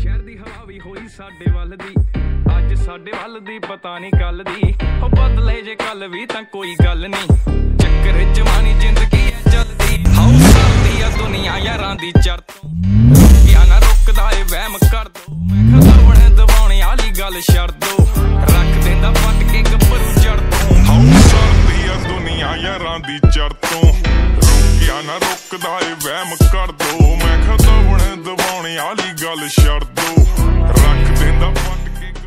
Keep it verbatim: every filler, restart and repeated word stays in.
शहर दी हवा भी होई साडे वल दी अज साडे वल दी पता नहीं कल दी हो बदले जे कल भी तां कोई गल नहीं चक्कर जवानी जिंदगी है चलदी हाउ करदी आ दुनिया यारां दी चरतों या ना रुकदा ए वहम कर दो मैं खतौणे दवाउने आली गल छड़ दो रख देंदा पट के गब्बरू जड़ तों हाउ करदी आ दुनिया यारां दी चरतों रुकिया ना रुकदा ए वहम कर दो मैं खतौणे दवाउने आली गल छड़ दो रख देंदा पट के